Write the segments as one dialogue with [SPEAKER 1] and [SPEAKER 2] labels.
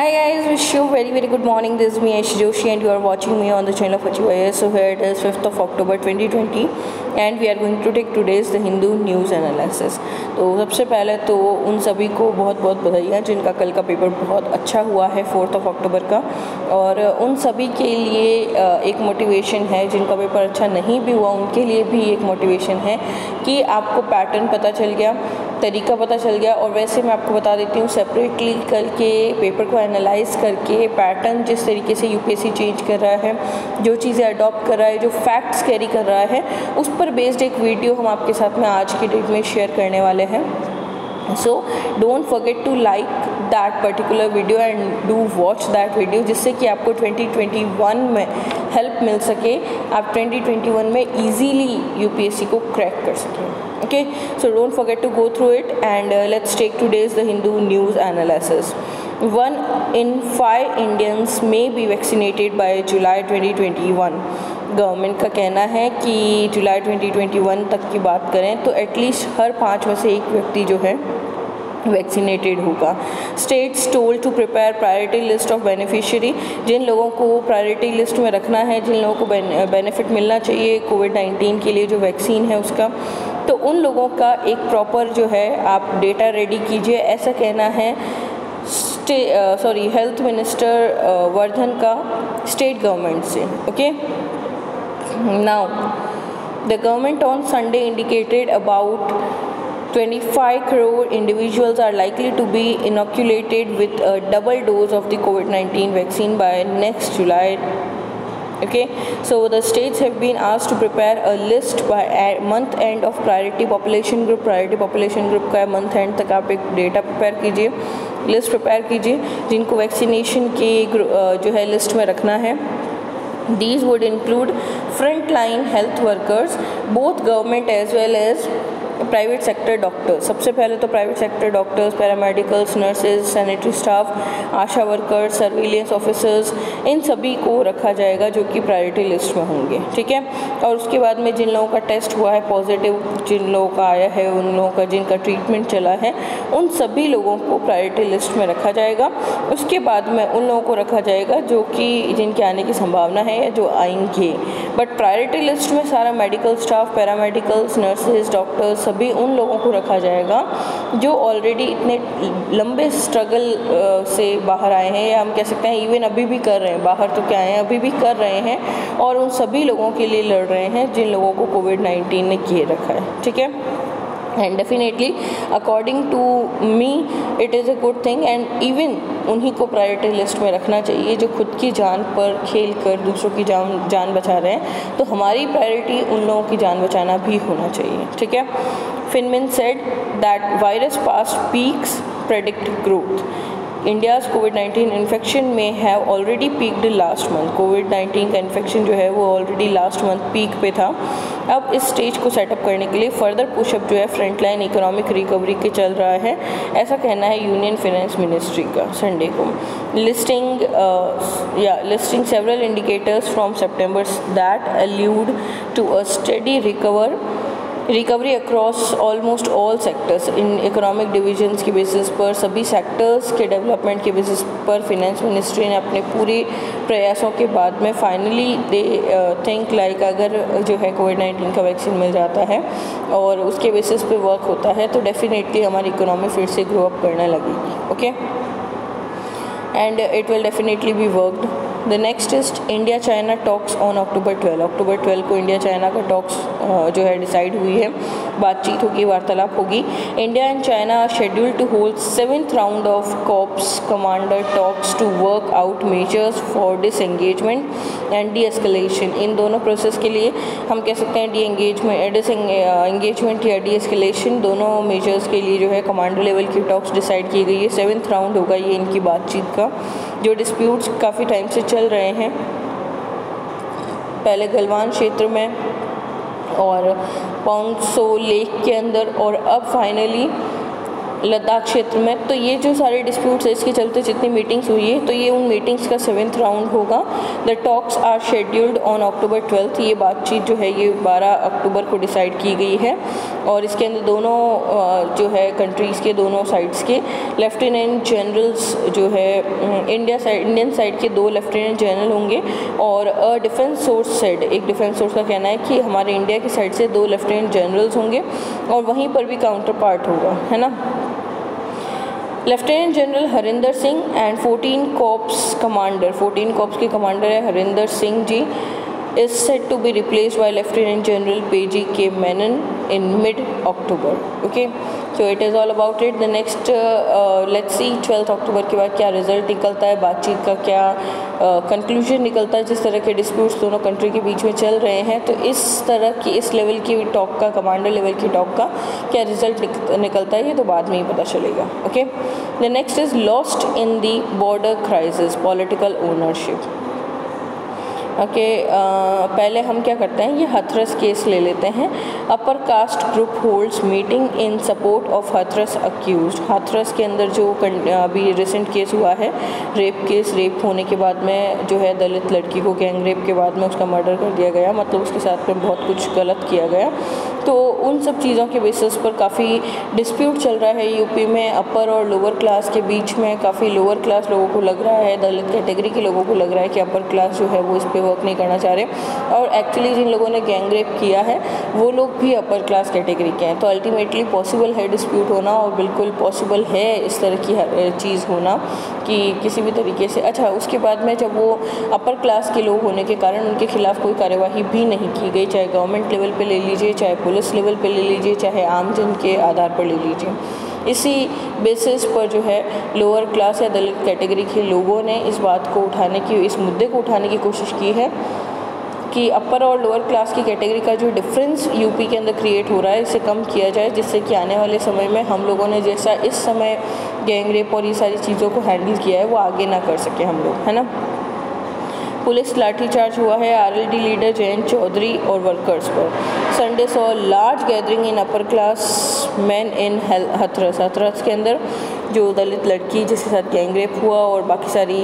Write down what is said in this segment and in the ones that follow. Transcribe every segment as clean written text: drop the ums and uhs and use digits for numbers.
[SPEAKER 1] Hi guys, wish you very good morning. This is me Aishi Joshi and you are watching me on the channel of HYS. So here it is 5th of October 2020 and we are going to take today's The Hindu News Analysis. तो सबसे पहले तो उन सभी को बहुत बहुत बधाइयाँ जिनका कल का पेपर बहुत अच्छा हुआ है 4 अक्टूबर का, और उन सभी के लिए एक मोटिवेशन है जिनका पेपर अच्छा नहीं भी हुआ, उनके लिए भी एक मोटिवेशन है कि आपको पैटर्न पता चल गया, तरीका पता चल गया। और वैसे मैं आपको बता देती हूँ सेपरेटली करके पेपर को एनालाइज करके पैटर्न जिस तरीके से यूपीएससी चेंज कर रहा है, जो चीज़ें अडॉप्ट कर रहा है, जो फैक्ट्स कैरी कर रहा है, उस पर बेस्ड एक वीडियो हम आपके साथ में आज की डेट में शेयर करने वाले हैं। So don't forget to like that particular video and do watch that video, जिससे कि आपको 2021 में हेल्प मिल सके, आप 2021 में ईजीली यूपीएससी को क्रैक कर सकें। Okay, so don't forget to go through it and let's take today's The Hindu News Analysis. 1 in 5 Indians may be vaccinated by July 2021. Government का कहना है कि जुलाई 2021 तक की बात करें तो एटलीस्ट हर 5 में से एक व्यक्ति जो है वैक्सीनेटेड होगा। States told to prepare priority list of beneficiary, जिन लोगों को प्रायोरिटी लिस्ट में रखना है, जिन लोगों को बेनिफिट मिलना चाहिए कोविड-19 के लिए जो वैक्सीन है उसका, तो उन लोगों का एक प्रॉपर जो है आप डेटा रेडी कीजिए, ऐसा कहना है हेल्थ मिनिस्टर वर्धन का स्टेट गवर्नमेंट से। Okay, now the government on Sunday indicated about 25 crore individuals are likely to be inoculated with a double dose of the COVID-19 vaccine by next July. Okay, so the states have been asked to prepare a list by month end of priority population group का month end तक आप एक data prepare कीजिए, list prepare कीजिए जिनको vaccination के जो है लिस्ट में रखना है। These would include frontline health workers, both government as well as private sector doctors. सबसे पहले तो private sector doctors, paramedicals, nurses, sanitary staff, ASHA workers, surveillance officers, इन सभी को रखा जाएगा जो कि प्रायोरिटी लिस्ट में होंगे। ठीक है, और उसके बाद में जिन लोगों का टेस्ट हुआ है पॉजिटिव, जिन लोगों का आया है, उन लोगों का जिनका ट्रीटमेंट चला है, उन सभी लोगों को प्रायोरिटी लिस्ट में रखा जाएगा। उसके बाद में उन लोगों को रखा जाएगा जो कि जिनके आने की संभावना है या जो आएंगे। बट प्रायोरिटी लिस्ट में सारा medical staff, paramedicals, nurses, doctors, सभी उन लोगों को रखा जाएगा जो ऑलरेडी इतने लंबे स्ट्रगल से बाहर आए हैं, या हम कह सकते हैं इवन अभी भी कर रहे हैं, बाहर तो क्या है अभी भी कर रहे हैं, और उन सभी लोगों के लिए लड़ रहे हैं जिन लोगों को कोविड-19 ने किए रखा है। ठीक है, and definitely according to me it is a good thing, and even उन्हीं को प्रायोरिटी लिस्ट में रखना चाहिए जो खुद की जान पर खेल कर दूसरों की जान बचा रहे हैं। तो हमारी प्रायोरिटी उन लोगों की जान बचाना भी होना चाहिए। ठीक है, FinMin said that virus past peaks predict growth. India's कोविड-19 इन्फेक्शन में have already peaked last month. कोविड-19 का इन्फेक्शन जो है वो ऑलरेडी लास्ट मंथ पीक पे था। अब इस स्टेज को सेटअप करने के लिए फर्दर पुशअप जो है फ्रंटलाइन इकोनॉमिक रिकवरी के चल रहा है, ऐसा कहना है यूनियन फाइनेंस मिनिस्ट्री का संडे को। Listing several indicators from September that allude to a steady recovery across almost all sectors. इन इकोनॉमिक डिविजन्स के बेसिस पर, सभी सेक्टर्स के डेवलपमेंट के बेसिस पर फिनेंस मिनिस्ट्री ने अपने पूरे प्रयासों के बाद में फाइनली दे थिंक लाइक अगर जो है कोविड-19 का वैक्सीन मिल जाता है और उसके बेसिस पे वर्क होता है तो डेफिनेटली हमारी इकोनॉमी फिर से ग्रो अप करने लगेगी। Okay, and it will definitely be worked. The next is India China talks on October 12। October 12 को इंडिया चाइना का टॉक्स जो है डिसाइड हुई है, बातचीत होगी, वार्तालाप होगी। India and China are schedule to hold 7th round of corps commander talks to work out measures for disengagement and de escalation. इन दोनों प्रोसेस के लिए हम कह सकते हैं डिसएंगेजमेंट या डी एस्केलेशन, दोनों मेजर्स के लिए जो है कमांडर लेवल की टॉक्स डिसाइड की गई है। 7th राउंड होगा ये इनकी बातचीत का। जो डिस्प्यूट्स काफ़ी टाइम से चल रहे हैं, पहले गलवान क्षेत्र में और पौंगसो लेक के अंदर, और अब फाइनली लद्दाख क्षेत्र में। तो ये जो सारे डिस्प्यूट्स है इसके चलते जितनी मीटिंग्स हुई है, तो ये उन मीटिंग्स का 7th राउंड होगा। The talks are scheduled on October 12। ये बातचीत जो है ये 12 अक्टूबर को डिसाइड की गई है और इसके अंदर दोनों जो है कंट्रीज़ के दोनों साइड्स के लेफ्टिनेंट जनरल्स जो है इंडियन साइड के 2 लेफ्टिनेंट जनरल होंगे और डिफेंस सोर्स सेड, एक डिफेंस सोर्स का कहना है कि हमारे इंडिया की साइड से 2 लेफ्टिनेंट जनरल्स होंगे और वहीं पर भी काउंटर पार्ट होगा, है ना। Lieutenant general Harinder Singh and 14 corps के कमांडर है Harinder Singh ji is said to be replaced by Lieutenant General Peji K. Menon in mid-October. Okay, so it is all about it. The next let's see 12th October के बाद क्या result निकलता है, बातचीत का क्या कंक्लूजन निकलता है। जिस तरह के डिस्प्यूट्स दोनों कंट्री के बीच में चल रहे हैं, तो इस तरह की इस लेवल की टॉक का, कमांडर लेवल की टॉक का क्या रिजल्ट निकलता है ये तो बाद में ही पता चलेगा। Okay, the next is lost in the border crisis political ownership. Okay, पहले हम क्या करते हैं, ये हाथरस केस ले लेते हैं। Upper caste group holds meeting in support of Hathras accused. Hathras के अंदर जो अभी रिसेंट केस हुआ है, रेप केस, रेप होने के बाद में जो है दलित लड़की को गैंग रेप के बाद में उसका मर्डर कर दिया गया, मतलब उसके साथ में बहुत कुछ गलत किया गया। तो उन सब चीज़ों के बेसिस पर काफ़ी डिस्प्यूट चल रहा है यूपी में। अपर और लोअर क्लास के बीच में काफ़ी लोअर क्लास लोगों को लग रहा है, दलित कैटेगरी के लोगों को लग रहा है कि अपर क्लास जो है वो इस पर वर्क नहीं करना चाह रहे और एक्चुअली जिन लोगों ने गैंग रेप किया है वो लोग भी अपर क्लास कैटेगरी के हैं। तो अल्टीमेटली पॉसिबल है डिस्प्यूट होना और बिल्कुल पॉसिबल है इस तरह की चीज़ होना कि किसी भी तरीके से। अच्छा, उसके बाद में जब वो अपर क्लास के लोग होने के कारण उनके खिलाफ कोई कार्यवाही भी नहीं की गई, चाहे गवर्नमेंट लेवल पे ले लीजिए, चाहे पुलिस लेवल पे ले लीजिए, चाहे आम जन के आधार पर ले लीजिए, इसी बेसिस पर जो है लोअर क्लास या दलित कैटेगरी के लोगों ने इस बात को उठाने की, इस मुद्दे को उठाने की कोशिश की है कि अपर और लोअर क्लास की कैटेगरी का जो डिफरेंस यूपी के अंदर क्रिएट हो रहा है इसे कम किया जाए, जिससे कि आने वाले समय में हम लोगों ने जैसा इस समय गैंग रेप और ये सारी चीज़ों को हैंडल किया है वो आगे ना कर सके हम लोग, है ना। पुलिस लाठीचार्ज हुआ है आरएलडी लीडर जयंत चौधरी और वर्कर्स पर। Sunday saw large gathering in upper class man in Hathras के अंदर जो दलित लड़की जिसके साथ गैंग रेप हुआ और बाकी सारी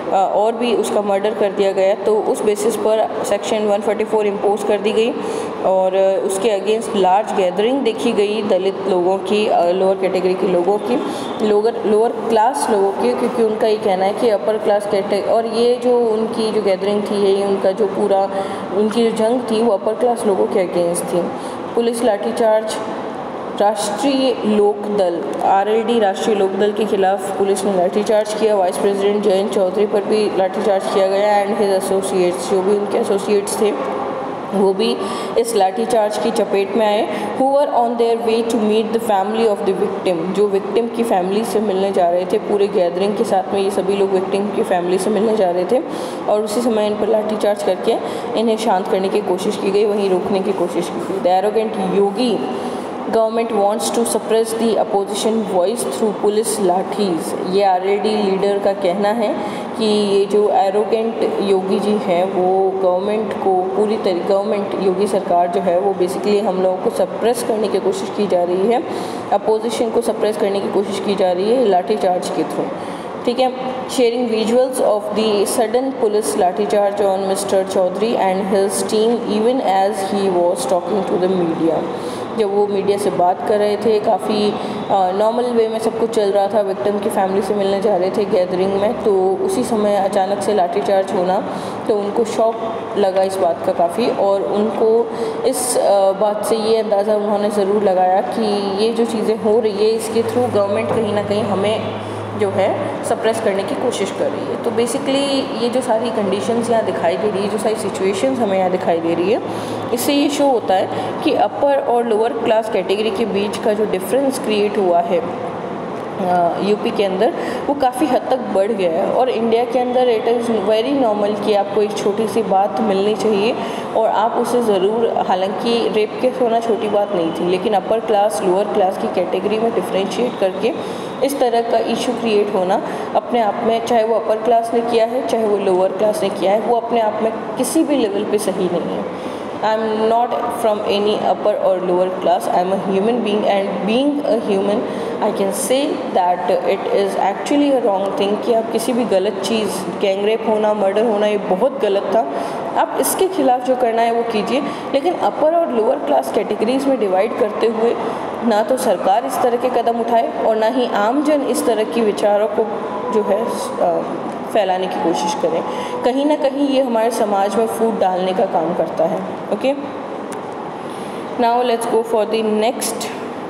[SPEAKER 1] और भी उसका मर्डर कर दिया गया, तो उस बेसिस पर सेक्शन 144 इम्पोज कर दी गई और उसके अगेंस्ट लार्ज गैदरिंग देखी गई दलित लोगों की, लोअर कैटेगरी के लोगों की, लोअर क्लास लोगों की, क्योंकि उनका ये कहना है कि अपर क्लास कैटेगरी और ये जो उनकी जो गैदरिंग थी, ये उनका जो पूरा उनकी जो जंग थी वो अपर क्लास लोगों के अगेंस्ट थी। पुलिस लाठीचार्ज राष्ट्रीय लोकदल आरएलडी राष्ट्रीय लोकदल के खिलाफ पुलिस ने लाठीचार्ज किया। वाइस प्रेसिडेंट जयंत चौधरी पर भी लाठीचार्ज किया गया एंड हिज एसोसिएट्स, जो भी उनके एसोसिएट्स थे वो भी इस लाठीचार्ज की चपेट में आए। Who were on their way to meet the family of the victim, जो विक्टिम की फैमिली से मिलने जा रहे थे, पूरे गैदरिंग के साथ में ये सभी लोग विक्टिम की फैमिली से मिलने जा रहे थे और उसी समय इन पर लाठीचार्ज करके इन्हें शांत करने की कोशिश की गई, वहीं रोकने की कोशिश की गई। The arrogant Yogi government wants to suppress the opposition voice through police lathis. ये आरएलडी लीडर का कहना है कि ये जो एरोगेंट योगी जी हैं वो गवर्नमेंट को गवर्नमेंट योगी सरकार जो है वो बेसिकली हम लोगों को सप्रेस करने की कोशिश की जा रही है, अपोजिशन को सप्रेस करने की कोशिश की जा रही है लाठीचार्ज के थ्रू। ठीक है, sharing visuals of the sudden police lathicharge on mister Chaudhary and his team even as he was talking to the media. जब वो मीडिया से बात कर रहे थे, काफ़ी नॉर्मल वे में सब कुछ चल रहा था, विक्टिम की फैमिली से मिलने जा रहे थे गैदरिंग में, तो उसी समय अचानक से लाठीचार्ज होना, तो उनको शॉक लगा इस बात का काफ़ी और उनको इस बात से ये अंदाज़ा उन्होंने ज़रूर लगाया कि ये जो चीज़ें हो रही है इसके थ्रू गवर्नमेंट कहीं ना कहीं हमें जो है सप्रेस करने की कोशिश कर रही है। तो बेसिकली ये जो सारी कंडीशंस यहाँ दिखाई दे रही है, जो सारी सिचुएशंस हमें यहाँ दिखाई दे रही है, इससे ये शो होता है कि अपर और लोअर क्लास कैटेगरी के बीच का जो डिफरेंस क्रिएट हुआ है यूपी के अंदर वो काफ़ी हद तक बढ़ गया है। और इंडिया के अंदर इट इज़ वेरी नॉर्मल कि आपको एक छोटी सी बात मिलनी चाहिए और आप उसे ज़रूर, हालांकि रेप केस होना छोटी बात नहीं थी, लेकिन अपर क्लास लोअर क्लास की कैटेगरी में डिफ्रेंशिएट करके इस तरह का इशू क्रिएट होना अपने आप में, चाहे वो अपर क्लास ने किया है चाहे वो लोअर क्लास ने किया है, वो अपने आप में किसी भी लेवल पे सही नहीं है। I am not from any upper or lower class. I am a human being, and being a human I can say that it is actually a wrong thing कि आप किसी भी गलत चीज़, गैंग रेप होना, मर्डर होना, ये बहुत गलत था। आप इसके खिलाफ जो करना है वो कीजिए, लेकिन अपर और लोअर क्लास कैटेगरीज़ में डिवाइड करते हुए ना तो सरकार इस तरह के कदम उठाए और ना ही आमजन इस तरह की विचारों को जो है फैलाने की कोशिश करें। कहीं ना कहीं ये हमारे समाज में फूट डालने का काम करता है। Okay, now let's go for the next.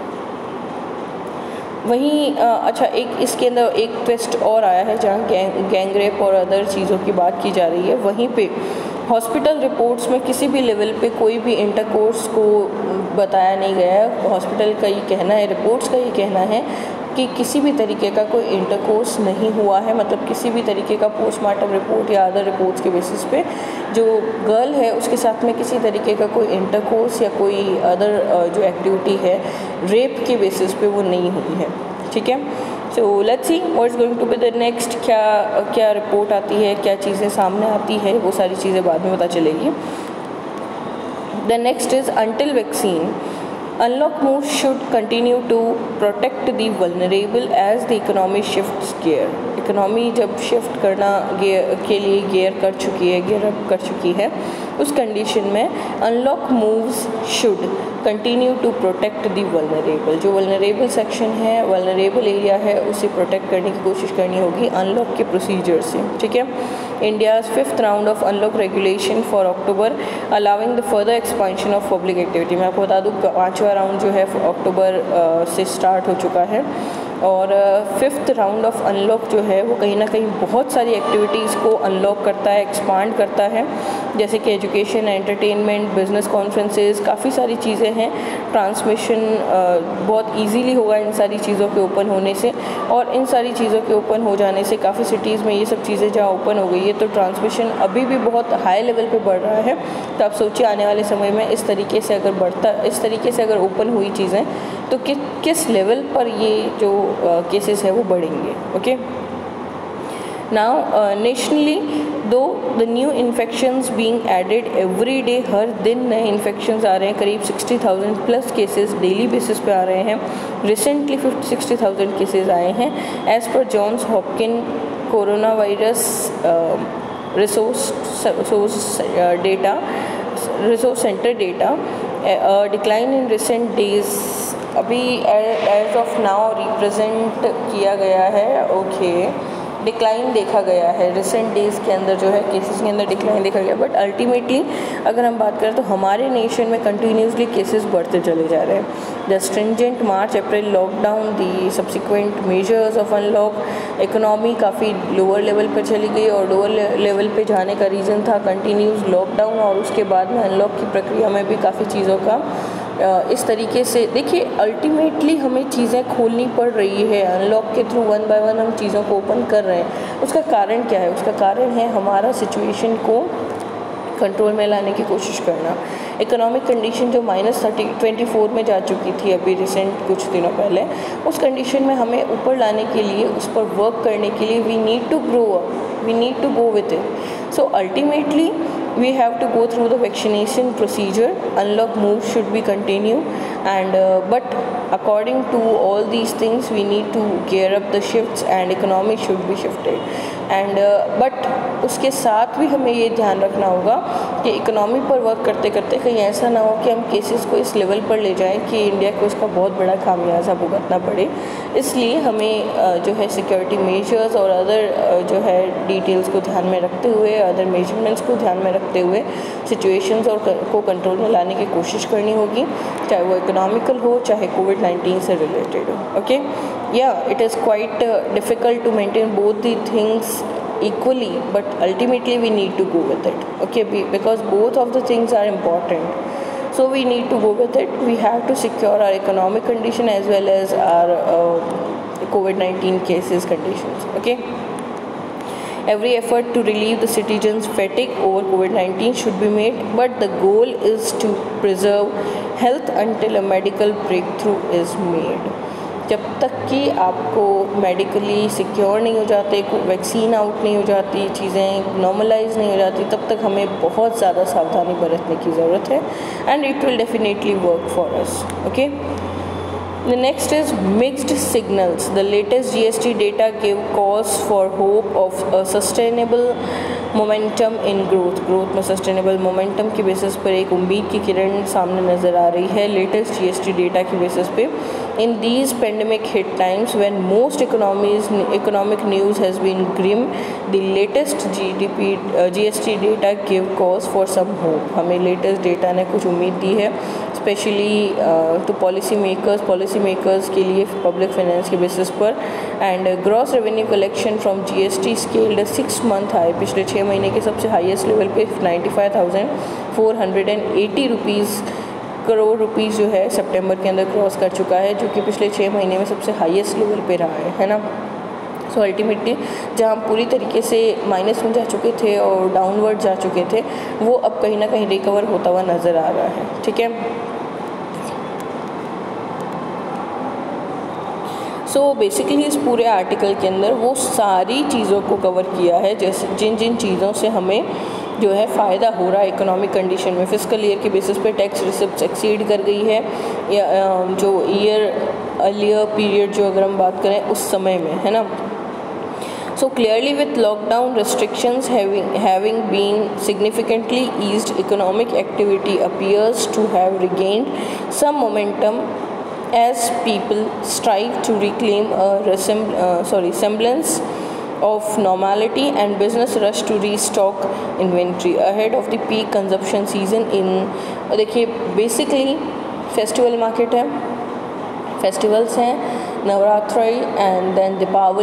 [SPEAKER 1] वहीं अच्छा, एक इसके अंदर एक ट्विस्ट और आया है जहाँ गैंग रेप और अदर चीज़ों की बात की जा रही है। वहीं पे हॉस्पिटल रिपोर्ट्स में किसी भी लेवल पे कोई भी इंटरकोर्स को बताया नहीं गया है। हॉस्पिटल का ये कहना है, रिपोर्ट्स का ये कहना है कि किसी भी तरीके का कोई इंटरकोर्स नहीं हुआ है, मतलब किसी भी तरीके का पोस्टमार्टम रिपोर्ट या अदर रिपोर्ट्स के बेसिस पे जो गर्ल है उसके साथ में किसी तरीके का कोई इंटरकोर्स या कोई अदर जो एक्टिविटी है रेप के बेसिस पे वो नहीं हुई है। ठीक है, so let's see what is going to be the next. क्या रिपोर्ट आती है, क्या चीज़ें सामने आती है, वो सारी चीज़ें बाद में पता चलेगी। The next is until vaccine unlock moves should continue to protect the vulnerable as the economy shifts gear। Economy जब शिफ्ट करना के लिए गियर अप कर चुकी है, उस कंडीशन में unlock moves should continue to protect the vulnerable. जो वल्नरेबल सेक्शन है, वल्नरेबल एरिया है, उसे प्रोटेक्ट करने की कोशिश करनी होगी अनलॉक के प्रोसीजर से। ठीक है, India's 5th round of unlock regulation for October allowing the further expansion of public activity. मैं आपको बता दूँ 5वां राउंड जो है अक्टूबर से स्टार्ट हो चुका है और 5th राउंड ऑफ अनलॉक जो है वो कहीं ना कहीं बहुत सारी एक्टिविटीज़ को अनलॉक करता है, एक्सपांड करता है, जैसे कि एजुकेशन, एंटरटेनमेंट, बिजनेस कॉन्फ्रेंसेस, काफ़ी सारी चीज़ें हैं। ट्रांसमिशन बहुत इजीली होगा इन सारी चीज़ों के ओपन होने से, और इन सारी चीज़ों के ओपन हो जाने से काफ़ी सिटीज़ में ये सब चीज़ें जहाँ ओपन हो गई है तो ट्रांसमिशन अभी भी बहुत हाई लेवल पे बढ़ रहा है। तो आप सोचिए आने वाले समय में इस तरीके से अगर ओपन हुई चीज़ें तो किस लेवल पर ये जो केसेस है वो बढ़ेंगे। Okay, now nationally though the new infections being added every day, हर दिन नए इन्फेक्शंस आ रहे हैं, करीब 60,000 प्लस केसेस डेली बेसिस पे आ रहे हैं। रिसेंटली 60,000 केसेस आए हैं एज़ पर Johns Hopkins corona virus resource centre data. Decline in recent days अभी एज ऑफ नाउ रिप्रेजेंट किया गया है। ओके, डिक्लाइन देखा गया है रिसेंट डेज़ के अंदर, जो है केसेस के अंदर डिक्लाइन देखा गया। बट अल्टीमेटली अगर हम बात करें तो हमारे नेशन में कंटिन्यूसली केसेस बढ़ते चले जा रहे हैं। The stringent March April lockdown, the subsequent measures of unlock, economy काफ़ी लोअर लेवल पर चली गई और लोअर लेवल पे जाने का रीज़न था कंटिन्यूस लॉकडाउन, और उसके बाद में अनलॉक की प्रक्रिया में भी काफ़ी चीज़ों का इस तरीके से देखिए अल्टीमेटली हमें चीज़ें खोलनी पड़ रही है। अनलॉक के थ्रू 1 बाय 1 हम चीज़ों को ओपन कर रहे हैं। उसका कारण क्या है? उसका कारण है हमारा सिचुएशन को कंट्रोल में लाने की कोशिश करना। इकोनॉमिक कंडीशन जो -24 में जा चुकी थी अभी रिसेंट कुछ दिनों पहले, उस कंडीशन में हमें ऊपर लाने के लिए, उस पर वर्क करने के लिए we need to grow up, we need to go with it. So ultimately we have to go through the vaccination procedure. Unlock move should be continue, and but according to all these things we need to gear up the shifts and economy should be shifted, and but उसके साथ भी हमें ये ध्यान रखना होगा कि economy पर वर्क करते करते कहीं ऐसा ना हो कि हम केसेस को इस लेवल पर ले जाएं कि इंडिया को इसका बहुत बड़ा खामियाजा भुगतना पड़े। इसलिए हमें जो है सिक्योरिटी मेजर्स और अदर जो है डिटेल्स को ध्यान में रखते हुए, अदर मेजरमेंट्स को ध्यान में रखते हुए सिचुएशंस और को कंट्रोल में लाने की कोशिश करनी होगी, चाहे वो इकोनॉमिकल हो चाहे कोविड-19 से रिलेटेड हो। ओके, या it is quite difficult to maintain both the things equally, but ultimately we need to go with it. Okay, because both of the things are important, so we need to go with it. We have to secure our economic condition as well as our COVID-19 cases conditions. Okay, every effort to relieve the citizens' fatigue over COVID-19 should be made, but the goal is to preserve health until a medical breakthrough is made. जब तक कि आपको medically secure नहीं हो जाते, vaccine out नहीं हो जाती, चीज़ें नॉर्मलाइज नहीं हो जाती, तब तक हमें बहुत ज़्यादा सावधानी बरतने की ज़रूरत है and it will definitely work for us. Okay. The next is mixed signals. The latest GST data gave cause for hope of a sustainable momentum in growth. Growth में sustainable momentum की basis पर एक उम्मीद की किरण सामने नज़र आ रही है latest GST data की basis पे. In these pandemic hit times when most economic news has been grim, the latest GST data gave cause for some hope. हमें latest data ने कुछ उम्मीद दी है, स्पेशली टू पॉलिसी मेकर्स के लिए public finance के बेसिस पर. And gross revenue collection from GST scaled 6 month high. पिछले 6 महीने के सबसे हाईएस्ट लेवल पे 95,480 करोड़ रुपीज़ जो है सितंबर के अंदर क्रॉस कर चुका है, जो कि पिछले 6 महीने में सबसे हाईएस्ट लेवल पे रहा है ना. सो अल्टीमेटली जहाँ पूरी तरीके से माइनस में जा चुके थे और डाउनवर्ड जा चुके थे, वो अब कहीं ना कहीं रिकवर होता हुआ नज़र आ रहा है. ठीक है. सो बेसिकली इस पूरे आर्टिकल के अंदर वो सारी चीज़ों को कवर किया है, जैसे जिन जिन चीज़ों से हमें जो है फ़ायदा हो रहा है इकोनॉमिक कंडीशन में. फिस्कल ईयर के बेसिस पे टैक्स रिसिप्ट्स एक्सीड कर गई है, या जो ईयर अर्लियर पीरियड जो अगर हम बात करें उस समय में, है ना. So clearly with lockdown restrictions having been significantly eased, economic activity appears to have regained some momentum as people strive to reclaim a semblance of normality and business rush to restock inventory ahead of the peak consumption season in. देखिए basically festival market है, festivals हैं, Navratri and then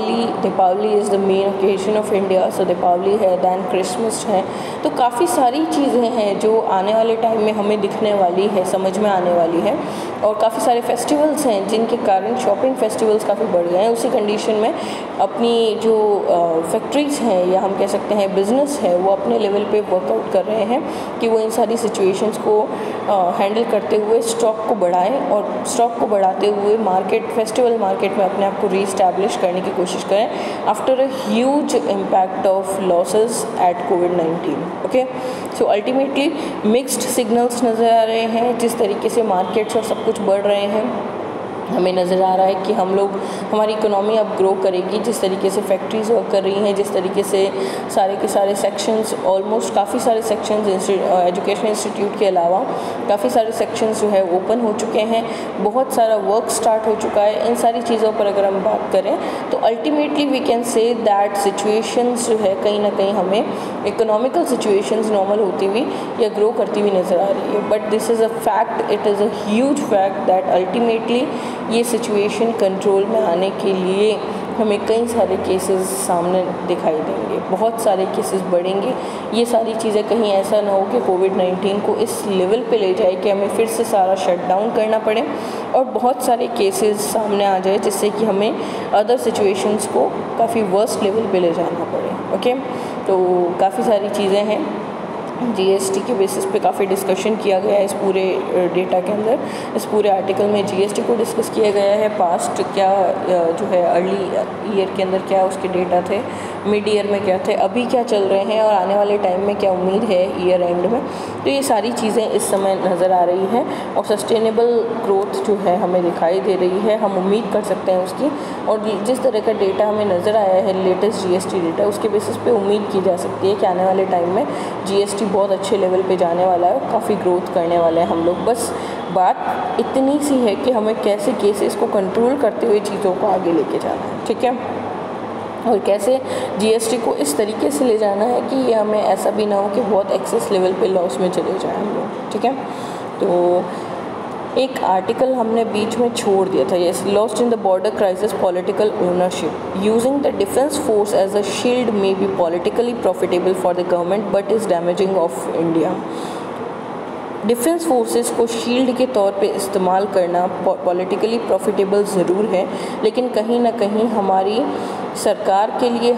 [SPEAKER 1] Deepavali is the main occasion of India. So Deepavali है, than Christmas है. तो काफ़ी सारी चीज़ें हैं जो आने वाले टाइम में हमें दिखने वाली है, समझ में आने वाली है, और काफ़ी सारे फेस्टिवल्स हैं जिनके कारण शॉपिंग फेस्टिवल्स काफ़ी बढ़ गए हैं. उसी कंडीशन में अपनी जो फैक्ट्रीज़ हैं या हम कह सकते हैं बिज़नेस है, वो अपने लेवल पे वर्कआउट कर रहे हैं कि वो इन सारी सिचुएशंस को हैंडल करते हुए स्टॉक को बढ़ाएं, और स्टॉक को बढ़ाते हुए फेस्टिवल मार्केट में अपने आप को रीस्टैब्लिश करने की कोशिश करें after a huge impact of losses at कोविड-19. Okay. So ultimately mixed signals नज़र आ रहे हैं. जिस तरीके से मार्केट्स और सब कुछ बढ़ रहे हैं, हमें नज़र आ रहा है कि हमारी इकोनॉमी अब ग्रो करेगी. जिस तरीके से फैक्ट्रीज वर्क कर रही हैं, जिस तरीके से सारे के सारे सेक्शंस, ऑलमोस्ट काफ़ी सारे सेक्शंस एजुकेशन इंस्टीट्यूट के अलावा काफ़ी सारे सेक्शंस जो है ओपन हो चुके हैं, बहुत सारा वर्क स्टार्ट हो चुका है. इन सारी चीज़ों पर अगर हम बात करें तो ultimately we can say that situations जो है कहीं ना कहीं हमें इकोनॉमिकल सिचुएशंस नॉर्मल होती हुई या ग्रो करती हुई नज़र आ रही है. But this is a fact, it is a huge fact that ultimately ये सिचुएशन कंट्रोल में आने के लिए हमें कई सारे केसेस सामने दिखाई देंगे, बहुत सारे केसेस बढ़ेंगे. ये सारी चीज़ें कहीं ऐसा ना हो कि कोविड-19 को इस लेवल पे ले जाए कि हमें फिर से सारा शट डाउन करना पड़े और बहुत सारे केसेस सामने आ जाए जिससे कि हमें अदर सिचुएशंस को काफ़ी वर्स्ट लेवल पे ले जाना पड़े. ओके. तो काफ़ी सारी चीज़ें हैं. GST के बेसिस पे काफ़ी डिस्कशन किया गया है इस पूरे डेटा के अंदर. इस पूरे आर्टिकल में GST को डिस्कस किया गया है. पास्ट क्या जो है अर्ली ईयर के अंदर क्या उसके डेटा थे, मिड ईयर में क्या थे, अभी क्या चल रहे हैं और आने वाले टाइम में क्या उम्मीद है ईयर एंड में. तो ये सारी चीज़ें इस समय नज़र आ रही हैं और सस्टेनेबल ग्रोथ जो है हमें दिखाई दे रही है. हम उम्मीद कर सकते हैं उसकी, और जिस तरह का डेटा हमें नज़र आया है लेटेस्ट GST डेटा, उसके बेसिस पे उम्मीद की जा सकती है कि आने वाले टाइम में GST बहुत अच्छे लेवल पे जाने वाला है, काफ़ी ग्रोथ करने वाले हैं हम लोग. बस बात इतनी सी है कि हमें कैसे केसेस को कंट्रोल करते हुए चीज़ों को आगे लेके जाना है. ठीक है. और कैसे GST को इस तरीके से ले जाना है कि ये हमें ऐसा भी ना हो कि बहुत एक्सेस लेवल पे लॉस में चले जाएं हम लोग. ठीक है. तो एक आर्टिकल हमने बीच में छोड़ दिया था, yes, lost in the border crisis political ownership using the defence force as a shield may be politically profitable for the government but is damaging of India. Defence forces को शील्ड के तौर पे इस्तेमाल करना पॉलिटिकली प्रॉफिटेबल ज़रूर है, लेकिन कहीं ना कहीं हमारी सरकार के लिए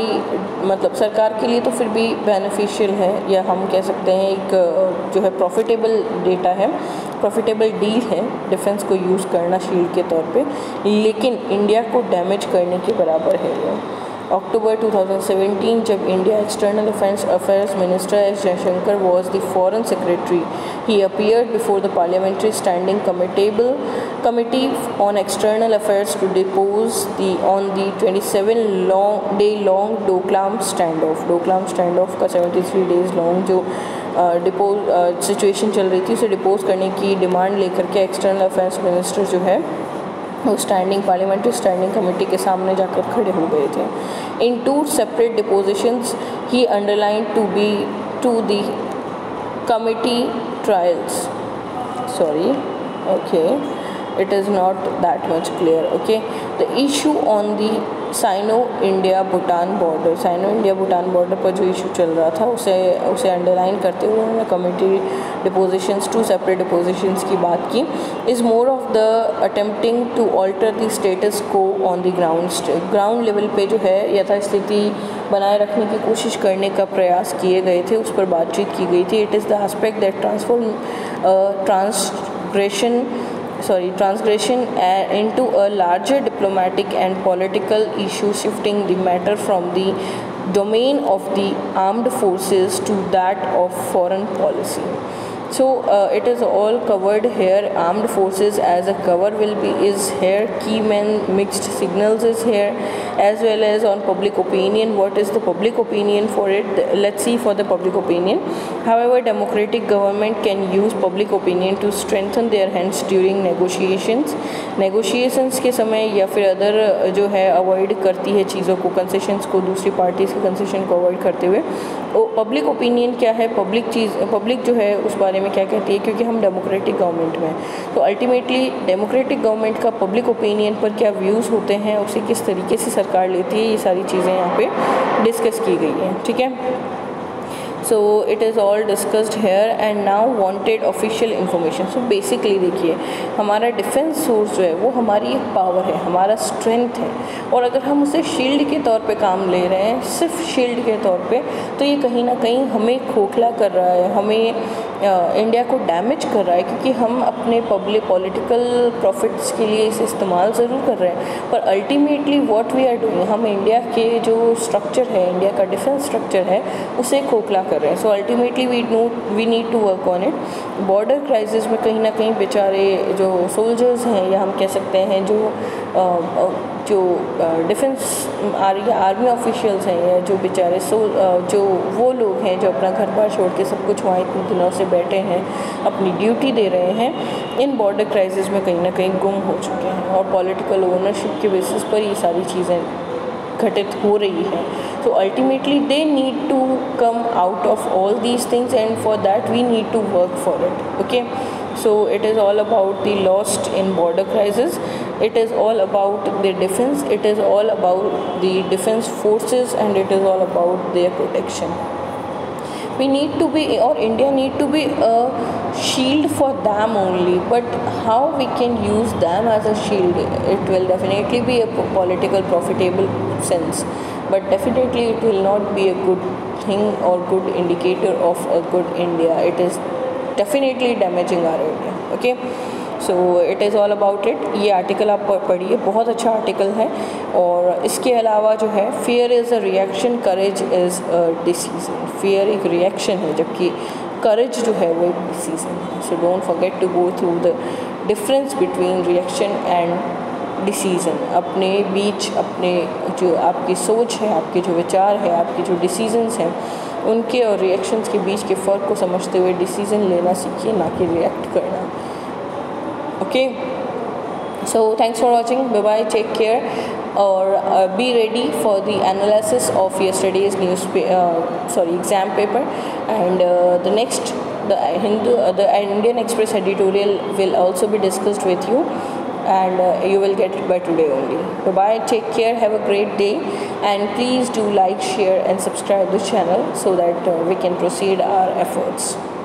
[SPEAKER 1] सरकार के लिए तो फिर भी बेनिफिशियल है, या हम कह सकते हैं एक जो है प्रॉफिटेबल डेटा है, प्रॉफिटेबल डील है डिफेंस को यूज़ करना शील्ड के तौर पे, लेकिन इंडिया को डैमेज करने के बराबर है ये। अक्टूबर 2017 जब India external affairs minister S Jaishankar was the foreign secretary, he appeared before the parliamentary standing committee on external affairs to depose on the 27-day long Doklam standoff। Doklam standoff का 73 days लॉन्ग जो situation चल रही थी उसे depots करने की demand लेकर के एक्सटर्नल अफेयर्स मिनिस्टर जो है वो पार्लियामेंट्री स्टैंडिंग कमेटी के सामने जाकर खड़े हो गए थे। In 2 separate depositions he underlined to the committee trials, sorry, okay, it is not that much clear, okay, the issue on the Sino India Bhutan border पर जो इशू चल रहा था उसे अंडरलाइन करते हुए उन्होंने कमेटी डिपोजिशंस 2 separate डिपोजिशंस की बात की। Is more of the attempting to alter the status quo on the ground level पे जो है यथास्थिति बनाए रखने की कोशिश करने का प्रयास किए गए थे, उस पर बातचीत की गई थी। It is the aspect that transgression into a larger diplomatic and political issue, shifting the matter from the domain of the armed forces to that of foreign policy. So it is all covered here. Armed forces as a cover is here, key men, mixed signals is here, as well as on public opinion. What is the public opinion for it? Let's see for the public opinion. However, democratic government can use public opinion to strengthen their hands during negotiations के समय, या फिर other जो है avoid करती है चीज़ों को, कंसेशंस को, दूसरी पार्टीज़ के कंसेशन को अवॉइड करते हुए। पब्लिक ओपिनियन क्या है, पब्लिक जो है उस बारे में क्या कहती है, क्योंकि हम डेमोक्रेटिक गवर्नमेंट में, तो अल्टीमेटली डेमोक्रेटिक गवर्नमेंट का पब्लिक ओपिनियन पर क्या व्यूज़ होते हैं, उसे किस तरीके से सरकार लेती है, ये सारी चीज़ें यहाँ पे डिस्कस की गई हैं, ठीक है। So it is all discussed here and now wanted official information. So basically देखिए, हमारा डिफेंस सोर्स जो है वो हमारी एक पावर है, हमारा स्ट्रेंथ है, और अगर हम उसे शील्ड के तौर पे काम ले रहे हैं, सिर्फ शील्ड के तौर पे, तो ये कहीं ना कहीं हमें खोखला कर रहा है, हमें इंडिया को डैमेज कर रहा है, क्योंकि हम अपने पॉलिटिकल प्रॉफिट्स के लिए इसे इस्तेमाल ज़रूर कर रहे हैं, पर ultimately what we are doing, हम इंडिया के जो स्ट्रक्चर है, इंडिया का डिफेंस स्ट्रक्चर है, उसे खोखला कर रहे हैं। So ultimately we need to work on it. Border crisis में कहीं ना कहीं बेचारे जो सोल्जर्स हैं, या हम कह सकते हैं जो डिफेंस आर्मी ऑफिशियल्स हैं, या जो बेचारे जो वो लोग हैं जो अपना घर बार छोड़ के सब कुछ वहाँ इतने दिनों से बैठे हैं, अपनी ड्यूटी दे रहे हैं, इन बॉर्डर क्राइसिस में कहीं ना कहीं गुम हो चुके हैं, और पॉलिटिकल ओनरशिप के बेसिस पर ये सारी चीज़ें घटित हो रही है। So ultimately they need to come out of all these things, and for that we need to work for it, okay. So it is all about the lost in border crisis, it is all about the defense, it is all about the defense forces, and it is all about their protection. We need to be, or India need to be a shield for them only, but how we can use them as a shield, it will definitely be a political profitable sense, but definitely it will not be a good thing or good indicator of a good India. It is definitely damaging our India, okay. So it is all about it. ये article आप पढ़िए, बहुत अच्छा article है। और इसके अलावा जो है, fear is a reaction, courage is a decision. Fear एक रिएक्शन है, जबकि करेज जो है वो एक डिसीजन है। So don't forget to go through the difference between reaction and decision. अपने बीच, अपने जो आपकी सोच है, आपके जो विचार है, आपके जो डिसीजंस हैं, उनके और रिएक्शंस के बीच के फ़र्क को समझते हुए डिसीज़न लेना सीखिए, ना कि रिएक्ट करना। Okay, so thanks for watching. Bye bye, take care, or be ready for the analysis of yesterday's exam paper, and the Indian Express editorial will also be discussed with you, and you will get it by today only. Bye bye, take care, have a great day, and please do like, share and subscribe this channel so that we can proceed our efforts.